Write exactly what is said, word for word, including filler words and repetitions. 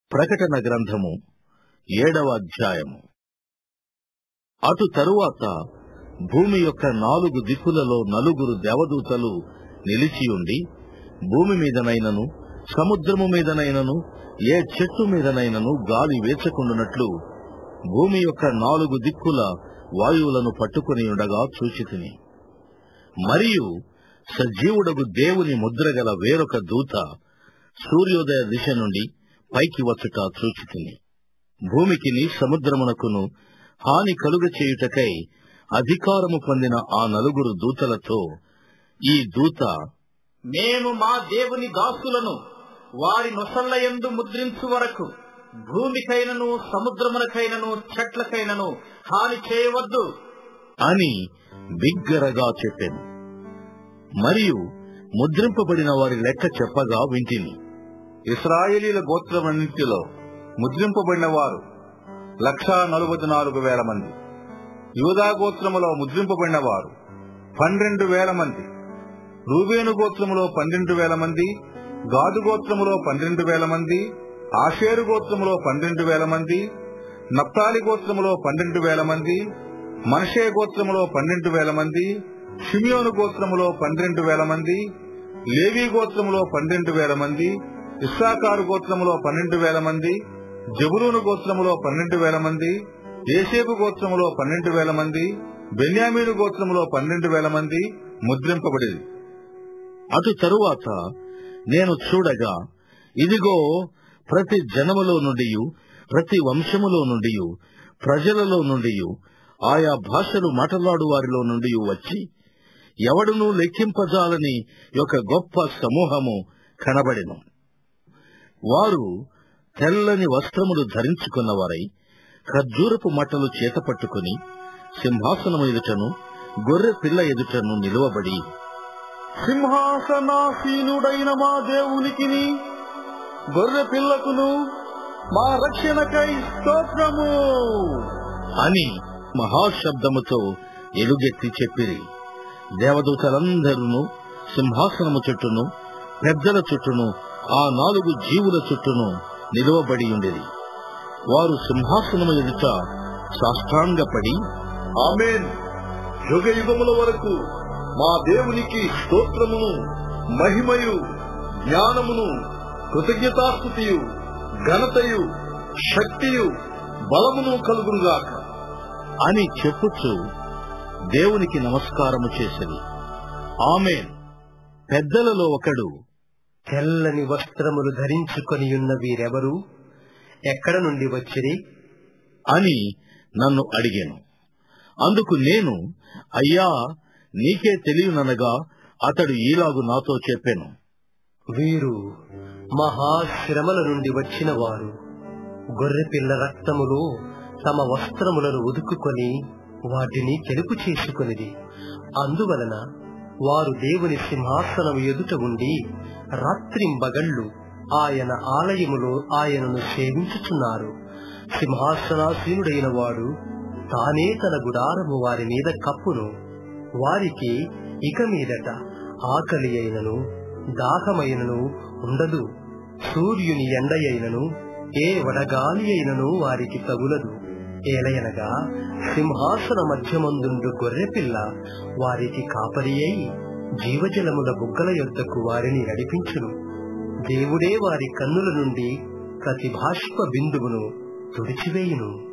ప్రకటన గ్రంథము ఏడవ అధ్యాయము. అటు తరువాత భూమి యొక్క నాలుగు దిక్కులలో నలుగురు దేవదూతలు నిలిచియుండి, భూమి మీదనైనను సముద్రము మీదనైనను ఏ చెట్టు మీదనైనను గాలి వేచకుండునట్లు భూమి యొక్క నాలుగు దిక్కుల వాయువులను పట్టుకుని ఉండగా చూచితిని. మరియు సజీవుడగు దేవుని ముద్రగల వేరొక దూత సూర్యోదయ దిశ నుండి పైకి వచ్చుట చూచితిని. భూమికిని సముద్రమునకును హాని కలుగ చేయుటకై అధికారము పొందిన ఆ నలుగురు దూతలతో ఈ దూత, మేము మా దేవుని దాసులను వారి నొసళ్లయందు ముద్రించు వరకు భూమికైనను సముద్రమునకైనను చెట్లకైనను హాని చేయవద్దు అని బిగ్గరగా చెప్పాను. మరియు ముద్రింపబడిన వారి లెక్క చెప్పగా వింటిని. ఇశ్రాయేలీల గోత్రమన్నింటిలో ముద్రింపబడిన వారు లక్షా నలుబై నాలుగు వేల మంది. యూదా గోత్రములో ముద్రింపబడిన వారు పన్నెండు వేల మంది. రూబేను గోత్రములో పన్నెండు వేల మంది, గాదు గోత్రములో పన్నెండు వేల మంది, ఆషేరు గోత్రములో పన్నెండు వేల మంది, నప్తాలి గోత్రములో పన్నెండు వేల మంది, మనషే గోత్రములో పన్నెండు వేల మంది, షిమియోను గోత్రములో పన్నెండు వేల మంది, లేవీ గోత్రములో పన్నెండు వేల మంది, ఇస్సాకారు గోత్రములో పన్నెండు వేల మంది, జబులూను గోత్రములో పన్నెండు వేల మంది, యేసేపు గోత్రములో పన్నెండు వేల మంది, బెన్యామీను గోత్రములో పన్నెండు వేల మంది ముద్రింపబడింది. అటు తరువాత నేను చూడగా, ఇదిగో, ప్రతి జనములో నుండి, ప్రతి వంశములో నుండి, ప్రజలలో నుండి, ఆయా భాషలు మాట్లాడు వారిలో నుండి వచ్చి ఎవడునూ లెక్కింపజాలని ఒక గొప్ప సమూహము కనబడెను. వారు తెల్లని వస్త్రములు ధరించుకున్నవారై ఖర్జూరపు మట్టలు చేతపట్టుకుని సింహాసనము ఎదుటను గొర్రె పిల్ల ఎదుటను నిలువబడి, సింహాసనాసీనుడైన మా దేవునికిని గొర్రె పిల్లకును మా రక్షణకై స్తోత్రము అని మహాశబ్దముతో ఎలుగెత్తి చెప్పిరి. దేవదూతలందరూ సింహాసనము చుట్టూను పెద్దల చుట్టూను ఆ నాలుగు జీవుల చుట్టూను నిలువబడి ఉండేది. వారు సింహాసనము ఎదుట సాష్టాంగపడి, ఆమేన్, యుగ యుగముల వరకు మా దేవునికి స్తోత్రమును, మహిమయు, జ్ఞానమును, కృతజ్ఞతాస్తుతియు, ఘనతయు, శక్తియు, బలమును కలుగునుగాక అని చెప్పుచు దేవునికి నమస్కారము చేసిరి. ఆమేన్. పెద్దలలో ఒకడు, తెల్లని వస్త్రములు ధరించుకొని ఉన్న వీరెవరు, ఎక్కడ నుండి వచ్చిరి అని నన్ను అడిగాను. అందుకు నేను, అయ్యా, నీకే తెలియననగా అతడు ఈలాగు నాతో చెప్పాను. వీరు మహాశ్రమల నుండి వచ్చిన వారు. గొర్రెపిల్ల రక్తములో తమ వస్త్రములను ఉదుకుకొని వాటిని తెలుపు చేసుకొనిది. అందువలన వారు దేవుని సింహాసనం ఎదుట ఉండి రాత్రింబగళ్లు ఆయన ఆలయములో ఆయనను సేవించుచున్నారు. సింహాసనాసీనుడైన వాడు తానే తన గుడారము వారి మీద కప్పును. వారికి ఇక మీదట ఆకలి అయినను దాహమైనను ఉండదు. సూర్యుని ఎండ అయినను ఏ వడగాలి అయినను వారికి తగులదు. ఏలయనగా సింహాసన మధ్యమందుండు గొర్రెపిల్ల వారికి కాపరి అయి జీవజలముల బుగ్గల యొద్దకు వారిని నడిపించును. దేవుడే వారి కన్నుల నుండి ప్రతి బాష్ప బిందువును తుడిచివేయును.